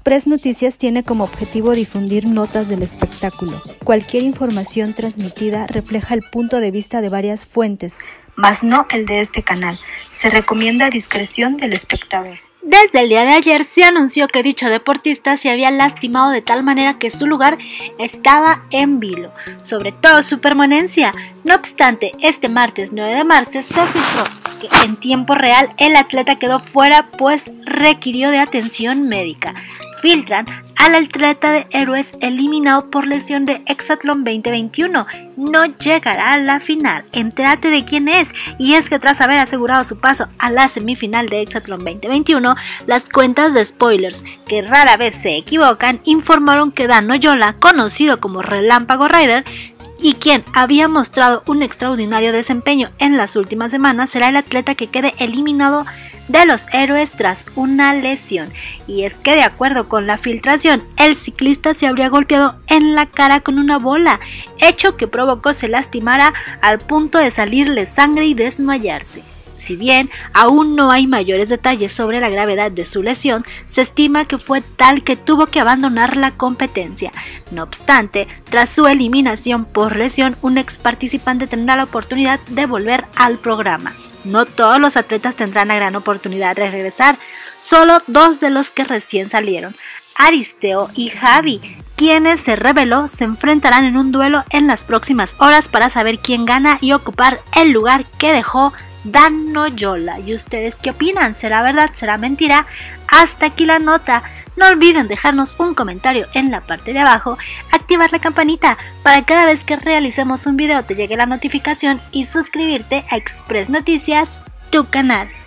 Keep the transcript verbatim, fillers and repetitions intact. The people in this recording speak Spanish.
Express Noticias tiene como objetivo difundir notas del espectáculo. Cualquier información transmitida refleja el punto de vista de varias fuentes, mas no el de este canal. Se recomienda discreción del espectador. Desde el día de ayer se anunció que dicho deportista se había lastimado de tal manera que su lugar estaba en vilo, sobre todo su permanencia. No obstante, este martes nueve de marzo se filtró que en tiempo real el atleta quedó fuera pues requirió de atención médica. Filtran al atleta de Héroes eliminado por lesión de Hexatlón veinte veintiuno. No llegará a la final. Entérate de quién es. Y es que tras haber asegurado su paso a la semifinal de Hexatlón veinte veintiuno, las cuentas de spoilers, que rara vez se equivocan, informaron que Dan Oyola, conocido como Relámpago Rider, y quien había mostrado un extraordinario desempeño en las últimas semanas, será el atleta que quede eliminado de los Héroes tras una lesión. Y es que de acuerdo con la filtración, el ciclista se habría golpeado en la cara con una bola, hecho que provocó se lastimara al punto de salirle sangre y desmayarse. Si bien aún no hay mayores detalles sobre la gravedad de su lesión, se estima que fue tal que tuvo que abandonar la competencia. No obstante, tras su eliminación por lesión, un ex participante tendrá la oportunidad de volver al programa. No todos los atletas tendrán la gran oportunidad de regresar, solo dos de los que recién salieron, Aristeo y Javi, quienes se reveló se enfrentarán en un duelo en las próximas horas para saber quién gana y ocupar el lugar que dejó Dan Oyola. ¿Y ustedes qué opinan? ¿Será verdad? ¿Será mentira? Hasta aquí la nota. No olviden dejarnos un comentario en la parte de abajo, activar la campanita para que cada vez que realicemos un video te llegue la notificación y suscribirte a Express Noticias, tu canal.